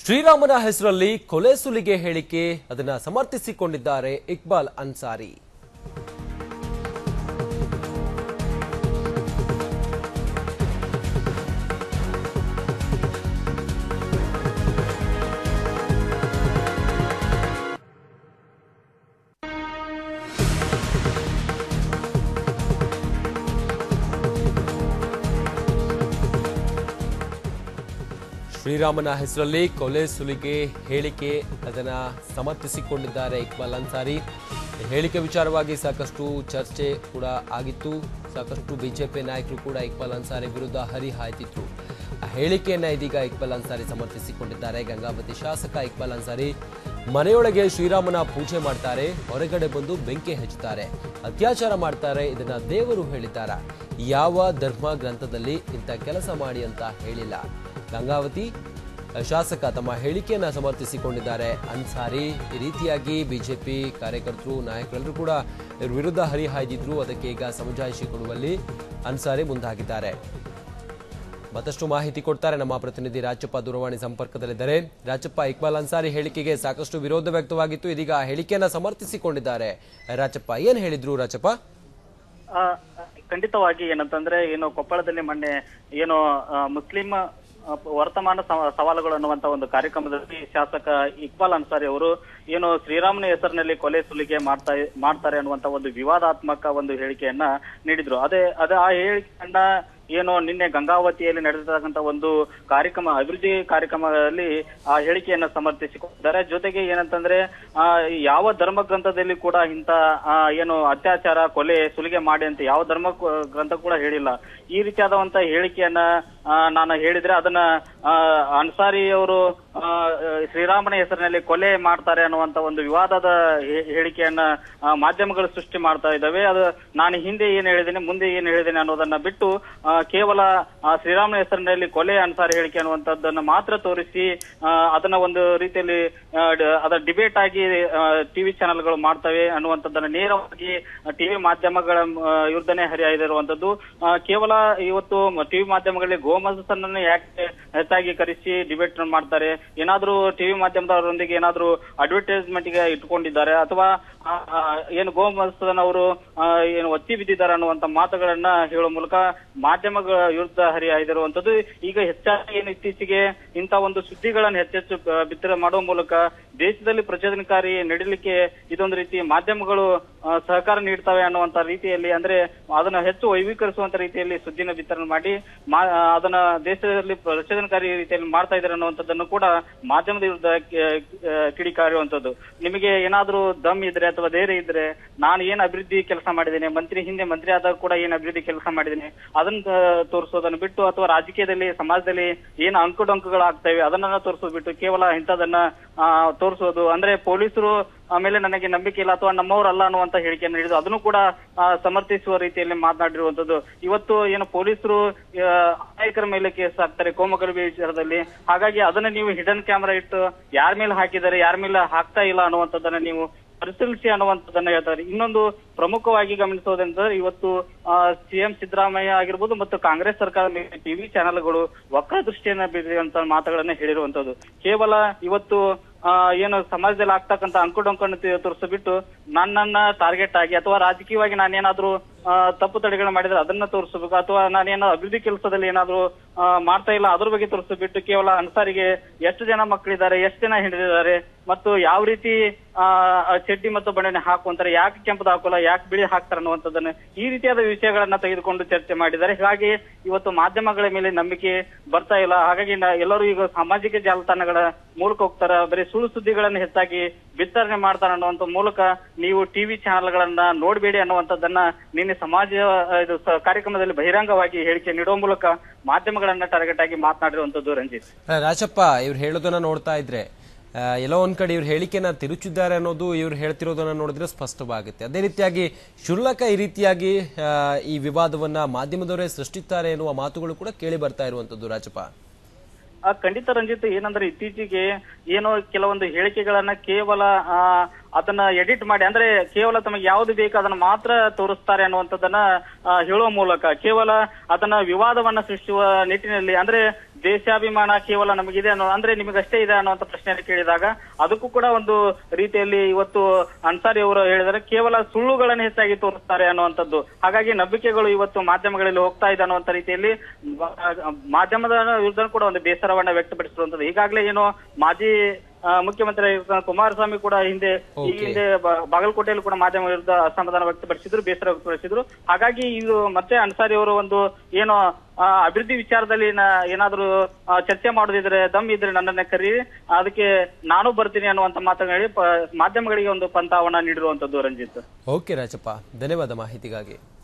ಶ್ರೀರಾಮನ ಹೆಸರಲ್ಲಿ ಕೊಲೆ ಸುಲಿಗೆ ಹೇಳಿಕೆ ಅದನ್ನ ಸಮರ್ಥಿಸಿಕೊಂಡಿದ್ದಾರೆ ಇಕ್ಬಾಲ್ ಅನ್ಸಾರಿ. ಶ್ರೀರಾಮನ ಹೆಸರಲ್ಲಿ ಕೊಲೆ ಸುಲಿಗೆ ಹೇಳಿಕೆ ಅದನ್ನ ಸಮರ್ಥಿಸಿಕೊಂಡಿದ್ದಾರೆ ಇಕ್ಬಾಲ್ ಅನ್ಸಾರಿ. ಹೇಳಿಕೆ ವಿಚಾರವಾಗಿ ಸಾಕಷ್ಟು ಚರ್ಚೆ ಕೂಡ ಆಗಿತ್ತು. ಸಾಕಷ್ಟು ಬಿಜೆಪಿ ನಾಯಕರು ಕೂಡ ಇಕ್ಬಾಲ್ ಅನ್ಸಾರಿ ವಿರುದ್ಧ ಹರಿಹಾಯ್ತಿದ್ರು. ಆ ಹೇಳಿಕೆಯನ್ನ ಇದೀಗ ಇಕ್ಬಾಲ್ ಅನ್ಸಾರಿ ಸಮರ್ಥಿಸಿಕೊಂಡಿದ್ದಾರೆ. ಗಂಗಾವತಿ ಶಾಸಕ ಇಕ್ಬಾಲ್ ಅನ್ಸಾರಿ ಮನೆಯೊಳಗೆ ಶ್ರೀರಾಮನ ಪೂಜೆ ಮಾಡ್ತಾರೆ, ಹೊರಗಡೆ ಬಂದು ಬೆಂಕಿ ಹಚ್ಚುತ್ತಾರೆ, ಅತ್ಯಾಚಾರ ಮಾಡ್ತಾರೆ, ಇದನ್ನ ದೇವರು ಹೇಳಿದ್ದಾರ. ಯಾವ ಧರ್ಮ ಗ್ರಂಥದಲ್ಲಿ ಇಂಥ ಕೆಲಸ ಮಾಡಿ ಅಂತ ಹೇಳಿಲ್ಲ. ಗಂಗಾವತಿ ಶಾಸಕ ತಮ್ಮ ಹೇಳಿಕೆಯನ್ನ ಸಮರ್ಥಿಸಿಕೊಂಡಿದ್ದಾರೆ ಅನ್ಸಾರಿ. ಈ ರೀತಿಯಾಗಿ ಬಿಜೆಪಿ ಕಾರ್ಯಕರ್ತರು ನಾಯಕರೆಲ್ಲರೂ ಕೂಡ ಇವ್ರ ವಿರುದ್ಧ ಹರಿಹಾಯ್ದಿದ್ರು. ಅದಕ್ಕೆ ಈಗ ಸಮಜಾಯಿಷಿ ಕೊಡುವಲ್ಲಿ ಅನ್ಸಾರಿ ಮುಂದಾಗಿದ್ದಾರೆ. ಮತ್ತಷ್ಟು ಮಾಹಿತಿ ಕೊಡ್ತಾರೆ ನಮ್ಮ ಪ್ರತಿನಿಧಿ ರಾಜಪ್ಪ ದೂರವಾಣಿ ಸಂಪರ್ಕದಲ್ಲಿದ್ದಾರೆ. ರಾಜಪ್ಪ, ಇಕ್ಬಾಲ್ ಅನ್ಸಾರಿ ಹೇಳಿಕೆಗೆ ಸಾಕಷ್ಟು ವಿರೋಧ ವ್ಯಕ್ತವಾಗಿತ್ತು. ಇದೀಗ ಹೇಳಿಕೆಯನ್ನ ಸಮರ್ಥಿಸಿಕೊಂಡಿದ್ದಾರೆ. ರಾಜಪ್ಪ, ಏನ್ ಹೇಳಿದ್ರು ರಾಜಪ್ಪ? ಖಂಡಿತವಾಗಿ ಏನಂತಂದ್ರೆ ಕೊಪ್ಪಳದಲ್ಲಿ ಮೊನ್ನೆ ಮುಸ್ಲಿಂ ವರ್ತಮಾನ ಸವಾಲುಗಳು ಅನ್ನುವಂತ ಒಂದು ಕಾರ್ಯಕ್ರಮದಲ್ಲಿ ಶಾಸಕ ಇಕ್ಬಾಲ್ ಅನ್ಸಾರಿ ಅವರು ಶ್ರೀರಾಮನ ಹೆಸರಿನಲ್ಲಿ ಕೊಲೆ ಸುಲಿಗೆ ಮಾಡ್ತಾರೆ ಅನ್ನುವಂತ ಒಂದು ವಿವಾದಾತ್ಮಕ ಒಂದು ಹೇಳಿಕೆಯನ್ನ ನೀಡಿದ್ರು. ಅದೇ ಆ ಹೇಳಿಕೆಯನ್ನ ನಿನ್ನೆ ಗಂಗಾವತಿಯಲ್ಲಿ ನಡೆದಿರ್ತಕ್ಕಂಥ ಒಂದು ಅಭಿವೃದ್ಧಿ ಕಾರ್ಯಕ್ರಮದಲ್ಲಿ ಆ ಹೇಳಿಕೆಯನ್ನ ಸಮರ್ಥಿಸಿಕೊಂಡಿದ್ದಾರೆ. ಜೊತೆಗೆ ಏನಂತಂದ್ರೆ ಯಾವ ಧರ್ಮ ಗ್ರಂಥದಲ್ಲಿ ಕೂಡ ಇಂತ ಅತ್ಯಾಚಾರ ಕೊಲೆ ಸುಲಿಗೆ ಮಾಡಿ ಅಂತ ಯಾವ ಧರ್ಮ ಗ್ರಂಥ ಕೂಡ ಹೇಳಿಲ್ಲ. ಈ ರೀತಿಯಾದಂತ ಹೇಳಿಕೆಯನ್ನ ನಾನು ಹೇಳಿದ್ರೆ ಅದನ್ನ ಅನ್ಸಾರಿ ಅವರು ಶ್ರೀರಾಮನ ಹೆಸರಿನಲ್ಲಿ ಕೊಲೆ ಮಾಡ್ತಾರೆ ಅನ್ನುವಂತ ಒಂದು ವಿವಾದದ ಹೇಳಿಕೆಯನ್ನ ಮಾಧ್ಯಮಗಳು ಸೃಷ್ಟಿ ಮಾಡ್ತಾ ಇದ್ದಾವೆ. ಅದು ನಾನು ಹಿಂದೆ ಏನ್ ಹೇಳಿದ್ದೇನೆ ಮುಂದೆ ಏನ್ ಹೇಳಿದ್ದೇನೆ ಅನ್ನೋದನ್ನ ಬಿಟ್ಟು ಕೇವಲ ಶ್ರೀರಾಮನ ಹೆಸರಿನಲ್ಲಿ ಕೊಲೆ ಅನ್ಸಾರಿ ಹೇಳಿಕೆ ಅನ್ನುವಂಥದ್ದನ್ನ ಮಾತ್ರ ತೋರಿಸಿ ಅದನ್ನ ಒಂದು ರೀತಿಯಲ್ಲಿ ಅದರ ಡಿಬೇಟ್ ಆಗಿ ಟಿವಿ ಚಾನೆಲ್ಗಳು ಮಾಡ್ತವೆ ಅನ್ನುವಂಥದ್ದನ್ನ ನೇರವಾಗಿ ಟಿವಿ ಮಾಧ್ಯಮಗಳ ವಿರುದ್ಧನೇ ಹರಿಹಾಯ್ದಿರುವಂತದ್ದು. ಕೇವಲ ಇವತ್ತು ಟಿವಿ ಮಾಧ್ಯಮಗಳಲ್ಲಿ ಗೋಮಾಂಸನ್ನ ಯಾಕೆ ಹೆಚ್ಚಾಗಿ ಕರೆಸಿ ಡಿಬೇಟ್ ಮಾಡ್ತಾರೆ, ಏನಾದ್ರೂ ಟಿವಿ ಮಾಧ್ಯಮದವರೊಂದಿಗೆ ಏನಾದ್ರೂ ಅಡ್ವರ್ಟೈಸ್ಮೆಂಟ್ ಗೆ ಇಟ್ಕೊಂಡಿದ್ದಾರೆ ಅಥವಾ ಗೋಮಾಂಸದವರು ಒತ್ತಿ ಬಿದ್ದಿದ್ದಾರೆ ಅನ್ನುವಂತ ಮಾತುಗಳನ್ನ ಹೇಳುವ ಮೂಲಕ ಮಾಧ್ಯಮಗಳ ವಿರುದ್ಧ ಹರಿಹಾಯ್ದಿರುವಂತದ್ದು. ಈಗ ಹೆಚ್ಚಾಗಿ ಇತ್ತೀಚೆಗೆ ಇಂಥ ಒಂದು ಸುದ್ದಿಗಳನ್ನು ಹೆಚ್ಚೆಚ್ಚು ಬಿತ್ತರ ಮಾಡುವ ಮೂಲಕ ದೇಶದಲ್ಲಿ ಪ್ರಚೋದನಕಾರಿ ನಡೀಲಿಕ್ಕೆ ಇದೊಂದು ರೀತಿ ಮಾಧ್ಯಮಗಳು ಸಹಕಾರ ನೀಡ್ತವೆ ಅನ್ನುವಂತ ರೀತಿಯಲ್ಲಿ, ಅಂದ್ರೆ ಅದನ್ನ ಹೆಚ್ಚು ವೈವೀಕರಿಸುವಂತ ರೀತಿಯಲ್ಲಿ ಸುದ್ದಿನ ವಿತರಣೆ ಮಾಡಿ ಅದನ್ನ ದೇಶದಲ್ಲಿ ಪ್ರಚೋದನಕಾರಿ ರೀತಿಯಲ್ಲಿ ಮಾಡ್ತಾ ಇದ್ದಾರೆ ಅನ್ನುವಂಥದ್ದನ್ನು ಕೂಡ ಮಾಧ್ಯಮದ ವಿರುದ್ಧ ಕಿಡಿಕಾರುವಂತದ್ದು. ನಿಮಗೆ ಏನಾದ್ರೂ ದಮ್ ಇದ್ರೆ ಅಥವಾ ಧೈರ್ಯ ಇದ್ರೆ ನಾನು ಏನ್ ಅಭಿವೃದ್ಧಿ ಕೆಲಸ ಮಾಡಿದ್ದೇನೆ, ಹಿಂದೆ ಮಂತ್ರಿ ಆದಾಗ ಕೂಡ ಏನ್ ಅಭಿವೃದ್ಧಿ ಕೆಲಸ ಮಾಡಿದ್ದೇನೆ ಅದನ್ನ ತೋರಿಸೋದನ್ನು ಬಿಟ್ಟು ಅಥವಾ ರಾಜಕೀಯದಲ್ಲಿ ಸಮಾಜದಲ್ಲಿ ಏನು ಅಂಕುಡೊಂಕುಗಳು ಆಗ್ತವೆ ಅದನ್ನ ತೋರಿಸೋದು ಬಿಟ್ಟು ಕೇವಲ ಇಂಥದನ್ನ ತೋರಿಸೋದು, ಅಂದ್ರೆ ಪೊಲೀಸರು ಆಮೇಲೆ ನನಗೆ ನಂಬಿಕೆ ಇಲ್ಲ ಅಥವಾ ನಮ್ಮವರಲ್ಲ ಅನ್ನುವಂತ ಹೇಳಿಕೆಯನ್ನು ನೀಡಿದ್ರು. ಅದನ್ನು ಕೂಡ ಸಮರ್ಥಿಸುವ ರೀತಿಯಲ್ಲಿ ಮಾತನಾಡಿರುವಂತದ್ದು. ಇವತ್ತು ಪೊಲೀಸರು ನಾಯಕರ ಮೇಲೆ ಕೇಸ್ ಹಾಕ್ತಾರೆ ಕೋಮಗಲಭೆ ವಿಚಾರದಲ್ಲಿ. ಹಾಗಾಗಿ ಅದನ್ನ ನೀವು ಹಿಡನ್ ಕ್ಯಾಮೆರಾ ಇಟ್ಟು ಯಾರ ಮೇಲೆ ಹಾಕಿದ್ದಾರೆ ಯಾರ ಮೇಲೆ ಹಾಕ್ತಾ ಇಲ್ಲ ಅನ್ನುವಂಥದ್ದನ್ನ ನೀವು ಪರಿಶೀಲಿಸಿ ಅನ್ನುವಂಥದ್ದನ್ನ ಹೇಳ್ತಾರೆ. ಇನ್ನೊಂದು ಪ್ರಮುಖವಾಗಿ ಗಮನಿಸೋದಂದ್ರೆ ಇವತ್ತು ಸಿಎಂ ಸಿದ್ದರಾಮಯ್ಯ ಆಗಿರ್ಬೋದು ಮತ್ತು ಕಾಂಗ್ರೆಸ್ ಸರ್ಕಾರದ ಮೇಲೆ ಟಿವಿ ಚಾನೆಲ್ಗಳು ವಕ್ರ ದೃಷ್ಟಿಯನ್ನ ಬೀರುವಂತ ಮಾತುಗಳನ್ನ ಹೇಳಿರುವಂತದ್ದು. ಕೇವಲ ಇವತ್ತು ಸಮಾಜದಲ್ಲಿ ಆಗ್ತಕ್ಕಂಥ ಅಂಕುಡೊಂಕನ್ನು ತೋರಿಸ್ಬಿಟ್ಟು ನನ್ನನ್ನ ಟಾರ್ಗೆಟ್ ಆಗಿ ಅಥವಾ ರಾಜಕೀಯವಾಗಿ ನಾನೇನಾದ್ರೂ ತಪ್ಪು ತಡೆಗಳು ಮಾಡಿದ್ರೆ ಅದನ್ನ ತೋರಿಸಬೇಕು ಅಥವಾ ನಾನೇನೋ ಅಭಿವೃದ್ಧಿ ಕೆಲಸದಲ್ಲಿ ಏನಾದ್ರೂ ಮಾಡ್ತಾ ಇಲ್ಲ ಅದ್ರ ಬಗ್ಗೆ ತೋರಿಸ್ಬಿಟ್ಟು ಕೇವಲ ಅನ್ಸಾರಿಗೆ ಎಷ್ಟು ಜನ ಮಕ್ಕಳಿದ್ದಾರೆ, ಎಷ್ಟು ಜನ ಹಿಡಿದಿದ್ದಾರೆ ಮತ್ತು ಯಾವ ರೀತಿ ಚಡ್ಡಿ ಮತ್ತು ಬಣ್ಣನೆ ಹಾಕುವಂತಾರೆ, ಯಾಕೆ ಕೆಂಪದ ಹಾಕೋಲ್ಲ, ಯಾಕೆ ಬಿಳಿ ಹಾಕ್ತಾರೆ ಅನ್ನುವಂಥದ್ದನ್ನ ಈ ರೀತಿಯಾದ ವಿಷಯಗಳನ್ನ ತೆಗೆದುಕೊಂಡು ಚರ್ಚೆ ಮಾಡಿದ್ದಾರೆ. ಹೀಗಾಗಿ ಇವತ್ತು ಮಾಧ್ಯಮಗಳ ಮೇಲೆ ನಂಬಿಕೆ ಬರ್ತಾ ಇಲ್ಲ. ಹಾಗಾಗಿ ಎಲ್ಲರೂ ಈಗ ಸಾಮಾಜಿಕ ಜಾಲತಾಣಗಳ ಮೂಲಕ ಹೋಗ್ತಾರ, ಬರೀ ಸುಳ್ಳು ಸುದ್ದಿಗಳನ್ನ ಹೆಚ್ಚಾಗಿ ವಿತರಣೆ ಮಾಡ್ತಾರೆ ಅನ್ನುವಂತ ಮೂಲಕ ನೀವು ಟಿವಿ ಚಾನೆಲ್ಗಳನ್ನ ನೋಡಬೇಡಿ ಅನ್ನುವಂಥದ್ದನ್ನ ನಿನ್ನೆ ಸಮಾಜ ಕಾರ್ಯಕ್ರಮದಲ್ಲಿ ಬಹಿರಂಗವಾಗಿ ಹೇಳಿಕೆ ನೀಡುವ ಮೂಲಕ ಮಾಧ್ಯಮಗಳನ್ನ ಟಾರ್ಗೆಟ್ ಆಗಿ ಮಾತನಾಡಿರುವಂತದ್ದು. ರಂಜಿತ್, ರಾಜಪ್ಪ, ಇವ್ರು ಹೇಳೋದನ್ನ ನೋಡ್ತಾ ಇದ್ರೆ ಎಲ್ಲೋ ಒಂದ್ ಕಡೆ ಇವ್ರ ಹೇಳಿಕೆನ ತಿರುಚಿದ್ದಾರೆ ಅನ್ನೋದು ಇವ್ರು ಹೇಳ್ತಿರೋದನ್ನ ನೋಡಿದ್ರೆ ಸ್ಪಷ್ಟವಾಗುತ್ತೆ. ಅದೇ ರೀತಿಯಾಗಿ ಕ್ಷುಲ್ಲಕ ಈ ರೀತಿಯಾಗಿ ಈ ವಿವಾದವನ್ನ ಮಾಧ್ಯಮದವರೇ ಸೃಷ್ಟಿಸುತ್ತಾರೆ ಎನ್ನುವ ಮಾತುಗಳು ಕೂಡ ಕೇಳಿ ಬರ್ತಾ ಇರುವಂತದ್ದು. ರಾಜಪ್ಪ, ಖಂಡಿತ ರಂಜಿತ್, ಏನಂದ್ರೆ ಇತ್ತೀಚೆಗೆ ಕೆಲವೊಂದು ಹೇಳಿಕೆಗಳನ್ನ ಕೇವಲ ಅದನ್ನ ಎಡಿಟ್ ಮಾಡಿ, ಅಂದ್ರೆ ಕೇವಲ ತಮಗೆ ಯಾವ್ದು ಬೇಕು ಅದನ್ನ ಮಾತ್ರ ತೋರಿಸ್ತಾರೆ ಅನ್ನುವಂಥದ್ದನ್ನ ಹೇಳುವ ಮೂಲಕ ಕೇವಲ ಅದನ್ನ ವಿವಾದವನ್ನ ಸೃಷ್ಟಿಸುವ ನಿಟ್ಟಿನಲ್ಲಿ, ಅಂದ್ರೆ ದೇಶಾಭಿಮಾನ ಕೇವಲ ನಮಗಿದೆ ಅನ್ನೋ ಅಂದ್ರೆ ನಿಮಗಷ್ಟೇ ಇದೆ ಅನ್ನುವಂತ ಪ್ರಶ್ನೆಯನ್ನು ಕೇಳಿದಾಗ ಅದಕ್ಕೂ ಕೂಡ ಒಂದು ರೀತಿಯಲ್ಲಿ ಇವತ್ತು ಅನ್ಸಾರಿ ಅವರು ಹೇಳಿದರೆ ಕೇವಲ ಸುಳ್ಳುಗಳನ್ನು ಹೆಚ್ಚಾಗಿ ತೋರಿಸ್ತಾರೆ ಅನ್ನುವಂಥದ್ದು. ಹಾಗಾಗಿ ನಂಬಿಕೆಗಳು ಇವತ್ತು ಮಾಧ್ಯಮಗಳಲ್ಲಿ ಹೋಗ್ತಾ ಇದೆ ಅನ್ನುವಂತ ರೀತಿಯಲ್ಲಿ ಮಾಧ್ಯಮದ ವಿರುದ್ಧ ಕೂಡ ಒಂದು ಬೇಸರವನ್ನ ವ್ಯಕ್ತಪಡಿಸಿರುವಂತದ್ದು. ಈಗಾಗಲೇ ಏನು ಮಾಜಿ ಮುಖ್ಯಮಂತ್ರಿ ಕುಮಾರಸ್ವಾಮಿ ಕೂಡ ಈ ಹಿಂದೆ ಬಾಗಲಕೋಟೆಯಲ್ಲಿ ಕೂಡ ಮಾಧ್ಯಮ ವಿರುದ್ಧ ಅಸಮಾಧಾನ ವ್ಯಕ್ತಪಡಿಸಿದ್ರು, ಬೇಸರ ವ್ಯಕ್ತಪಡಿಸಿದ್ರು. ಹಾಗಾಗಿ ಇದು ಮತ್ತೆ ಅನ್ಸಾರಿ ಅವರು ಒಂದು ಏನೋ ಅಭಿವೃದ್ಧಿ ವಿಚಾರದಲ್ಲಿ ಏನಾದ್ರೂ ಚರ್ಚೆ ಮಾಡೋದಿದ್ರೆ ದಮ್ ಇದ್ರೆ ನನ್ನನ್ನ ಕರೀರಿ, ಅದಕ್ಕೆ ನಾನು ಬರ್ತೀನಿ ಅನ್ನುವಂತ ಮಾತನ್ನ ಹೇಳಿ ಮಾಧ್ಯಮಗಳಿಗೆ ಒಂದು ಪಂಥವನ್ನ ನೀಡಿರುವಂತದ್ದು. ರಂಜಿತ್. ಓಕೆ ರಾಜಪ್ಪ, ಧನ್ಯವಾದ ಮಾಹಿತಿಗಾಗಿ.